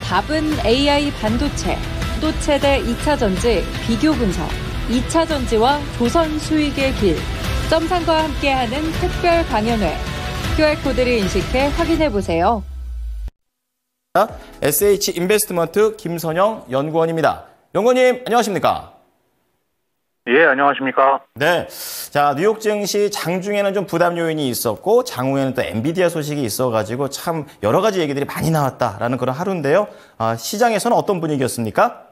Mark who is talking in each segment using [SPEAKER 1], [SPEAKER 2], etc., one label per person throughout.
[SPEAKER 1] 답은 AI 반도체, 또 최대 2차 전지 비교 분석, 2차 전지와 조선 수익의 길, 점상과 함께하는 특별 강연회. QR코드를 인식해 확인해보세요.
[SPEAKER 2] SH인베스트먼트 김선영 연구원입니다. 연구원님, 안녕하십니까?
[SPEAKER 3] 예, 안녕하십니까?
[SPEAKER 2] 네. 자, 뉴욕 증시 장중에는 좀 부담 요인이 있었고, 장후에는 또 엔비디아 소식이 있어가지고 참 여러 가지 얘기들이 많이 나왔다라는 그런 하루인데요. 시장에서는 어떤 분위기였습니까?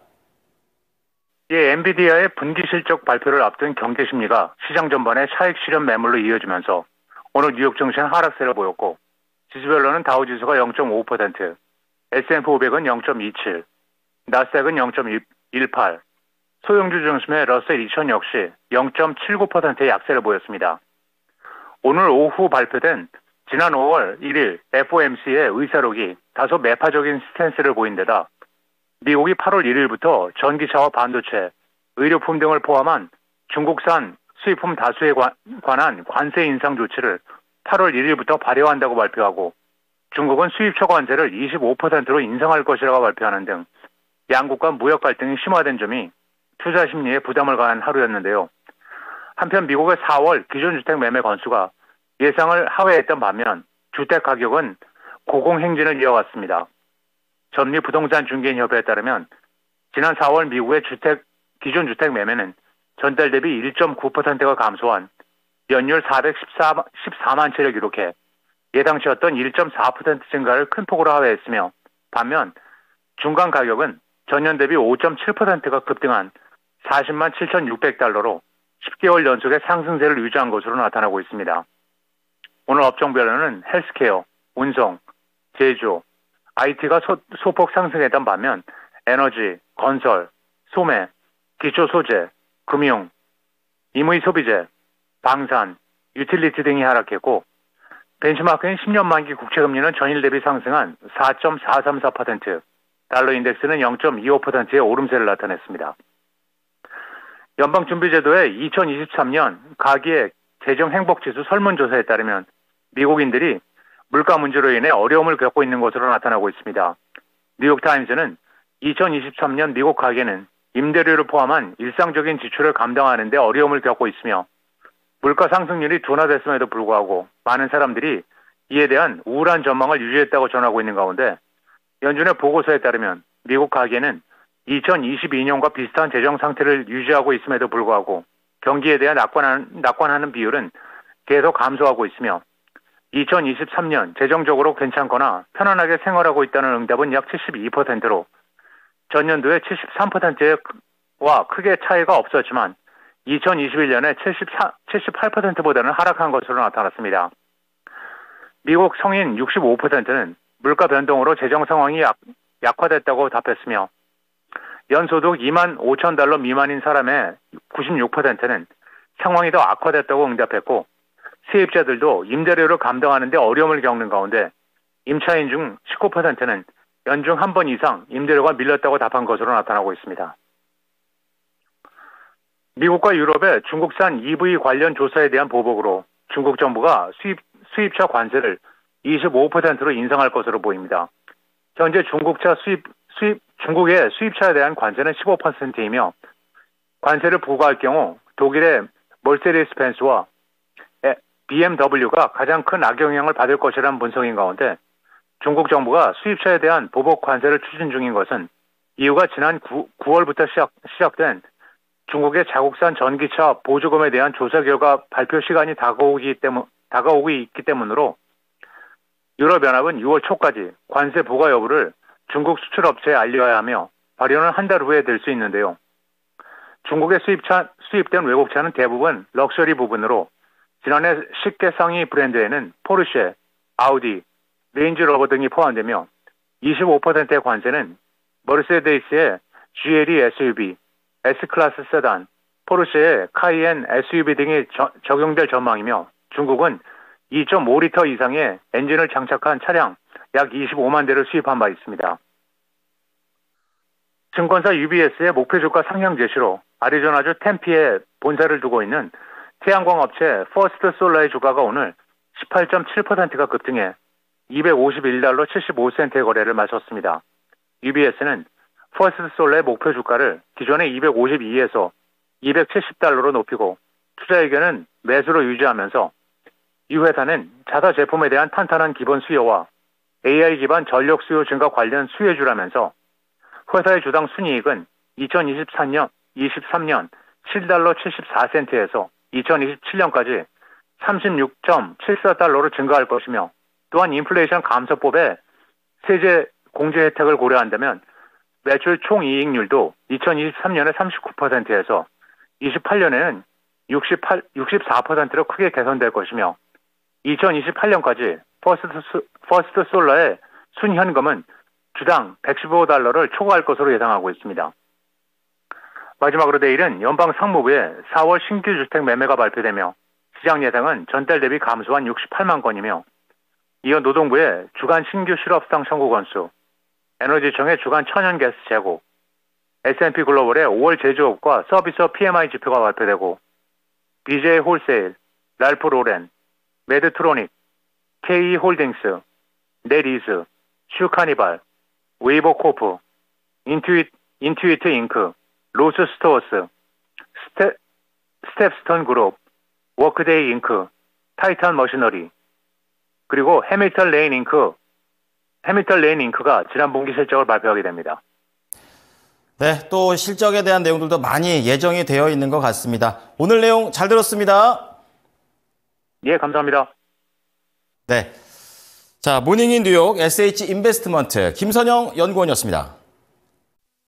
[SPEAKER 3] 예, 엔비디아의 분기 실적 발표를 앞둔 경제 심리가 시장 전반의 차익 실현 매물로 이어지면서 오늘 뉴욕 증시는 하락세를 보였고, 지수별로는 다우지수가 0.5%, S&P 500은 0.27, 나스닥은 0.18, 소형주 중심의 러셀 2000 역시 0.79%의 약세를 보였습니다. 오늘 오후 발표된 지난 5월 1일 FOMC의 의사록이 다소 매파적인 스탠스를 보인 데다 미국이 8월 1일부터 전기차와 반도체, 의료품 등을 포함한 중국산 수입품 다수에 관한 관세 인상 조치를 8월 1일부터 발효한다고 발표하고 중국은 수입차 관세를 25%로 인상할 것이라고 발표하는 등 양국 간 무역 갈등이 심화된 점이 투자 심리에 부담을 가한 하루였는데요. 한편 미국의 4월 기존주택 매매 건수가 예상을 하회했던 반면 주택 가격은 고공행진을 이어갔습니다. 전미부동산중개인협회에 따르면 지난 4월 미국의 기존주택 매매는 전달 대비 1.9%가 감소한 연율 414만 채를 기록해 예상치였던 1.4% 증가를 큰 폭으로 하회했으며 반면 중간 가격은 전년 대비 5.7%가 급등한 40만 7,600달러로 10개월 연속의 상승세를 유지한 것으로 나타나고 있습니다. 오늘 업종별로는 헬스케어, 운송, 제조, IT가 소폭 상승했던 반면 에너지, 건설, 소매, 기초소재, 금융, 임의 소비재, 방산, 유틸리티 등이 하락했고 벤치마크인 10년 만기 국채금리는 전일 대비 상승한 4.434%, 달러 인덱스는 0.25%의 오름세를 나타냈습니다. 연방준비제도의 2023년 가계의 재정행복지수 설문조사에 따르면 미국인들이 물가 문제로 인해 어려움을 겪고 있는 것으로 나타나고 있습니다. 뉴욕타임스는 2023년 미국 가계는 임대료를 포함한 일상적인 지출을 감당하는 데 어려움을 겪고 있으며 물가 상승률이 둔화됐음에도 불구하고 많은 사람들이 이에 대한 우울한 전망을 유지했다고 전하고 있는 가운데 연준의 보고서에 따르면 미국 가계는 2022년과 비슷한 재정 상태를 유지하고 있음에도 불구하고 경기에 대한 낙관하는 비율은 계속 감소하고 있으며 2023년 재정적으로 괜찮거나 편안하게 생활하고 있다는 응답은 약 72%로 전년도에 73%와 크게 차이가 없었지만 2021년에 78%보다는 하락한 것으로 나타났습니다. 미국 성인 65%는 물가 변동으로 재정 상황이 약화됐다고 답했으며 연소득 2만 5천 달러 미만인 사람의 96%는 상황이 더 악화됐다고 응답했고 세입자들도 임대료를 감당하는 데 어려움을 겪는 가운데 임차인 중 19%는 연중 한 번 이상 임대료가 밀렸다고 답한 것으로 나타나고 있습니다. 미국과 유럽의 중국산 EV 관련 조사에 대한 보복으로 중국 정부가 수입차 관세를 25%로 인상할 것으로 보입니다. 현재 중국의 수입차에 대한 관세는 15%이며 관세를 부과할 경우 독일의 멀세디스 벤츠와 BMW가 가장 큰 악영향을 받을 것이라는 분석인 가운데 중국 정부가 수입차에 대한 보복 관세를 추진 중인 것은 이유가 지난 9월부터 시작된 중국의 자국산 전기차 보조금에 대한 조사 결과 발표 시간이 다가오고 있기 때문으로 유럽연합은 6월 초까지 관세 부과 여부를 중국 수출업체에 알려야 하며 발효는 한 달 후에 될 수 있는데요. 중국의 수입된 외국차는 대부분 럭셔리 부분으로 지난해 10개 상위 브랜드에는 포르쉐, 아우디, 레인지로버 등이 포함되며 25%의 관세는 머르세데스의 GLE SUV, S클래스 세단, 포르쉐의 카이엔 SUV 등이 적용될 전망이며 중국은 2.5리터 이상의 엔진을 장착한 차량 약 25만 대를 수입한 바 있습니다. 증권사 UBS의 목표 주가 상향 제시로 아리조나주 템피에 본사를 두고 있는 태양광 업체 퍼스트 솔라의 주가가 오늘 18.7%가 급등해 251달러 75센트의 거래를 마쳤습니다. UBS는 퍼스트 솔러의 목표 주가를 기존의 252에서 270달러로 높이고 투자 의견은 매수로 유지하면서 이 회사는 자사 제품에 대한 탄탄한 기본 수요와 AI 기반 전력 수요 증가 관련 수혜주라면서 회사의 주당 순이익은 2023년 7달러 74센트에서 2027년까지 36.74달러로 증가할 것이며 또한 인플레이션 감소법의 세제 공제 혜택을 고려한다면 매출 총이익률도 2023년에 39%에서 28년에는 64%로 크게 개선될 것이며 2028년까지 퍼스트 솔러의 순현금은 주당 115달러를 초과할 것으로 예상하고 있습니다. 마지막으로 내일은 연방상무부의 4월 신규 주택 매매가 발표되며 시장 예상은 전달 대비 감소한 68만 건이며 이어 노동부의 주간 신규 실업상 청구 건수, 에너지청의 주간 천연가스 재고, S&P 글로벌의 5월 제조업과 서비스업 PMI 지표가 발표되고 BJ 홀세일, 랄프 로렌, 메드트로닉, KE 홀딩스, 넷이즈, 슈카니발, 웨이버코프, 인투이트 잉크, 로스 스토어스, 스텝스톤 그룹, 워크데이 잉크, 타이탄 머시너리, 그리고 해밀턴 레인 잉크가 지난 분기 실적을 발표하게 됩니다.
[SPEAKER 2] 네, 또 실적에 대한 내용들도 많이 예정이 되어 있는 것 같습니다. 오늘 내용 잘 들었습니다.
[SPEAKER 3] 예, 감사합니다.
[SPEAKER 2] 네. 자, 모닝인 뉴욕 SH 인베스트먼트 김선영 연구원이었습니다.